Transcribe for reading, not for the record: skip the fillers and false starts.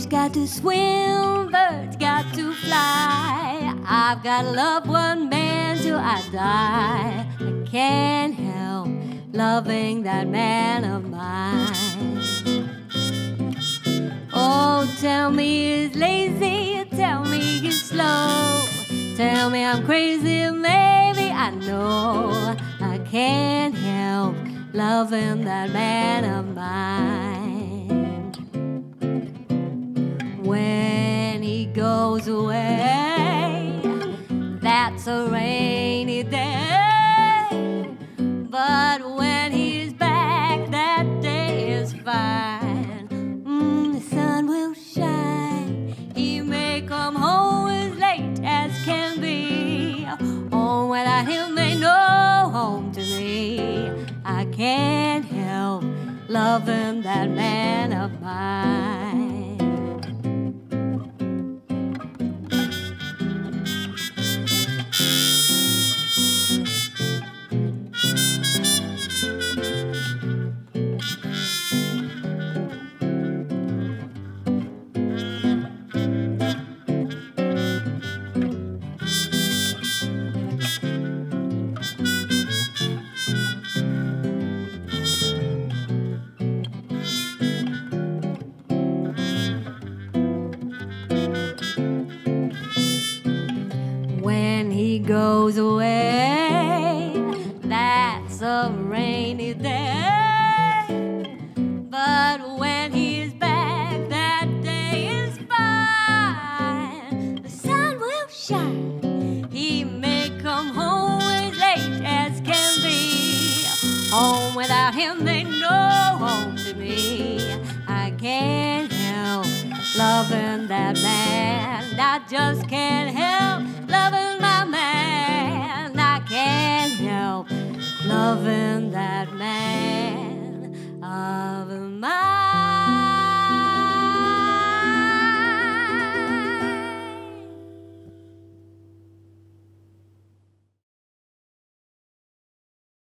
got to swim, birds got to fly. I've got to love one man till I die. I can't help loving that man of mine. Oh, tell me he's lazy, tell me he's slow, tell me I'm crazy, maybe I know. I can't help loving that man of mine. When he goes away, that's a rainy day. But when he's back, that day is fine. The sun will shine. He may come home as late as can be. Oh, without him ain't no home to me. I can't help loving that man of mine. When he goes away, that's a rainy day. But when he's back, that day is fine. The sun will shine. He may come home as late as can be. Home without him ain't no home to me. I can't help loving that man. I just can't help loving my man. I can't help loving that man of mine.